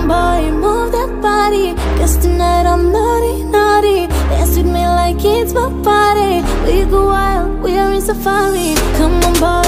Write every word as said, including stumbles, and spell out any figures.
on boy, move that body. Guess tonight I'm naughty, naughty. Dance with me like it's my party. We go wild, we are in safari. Come on boy,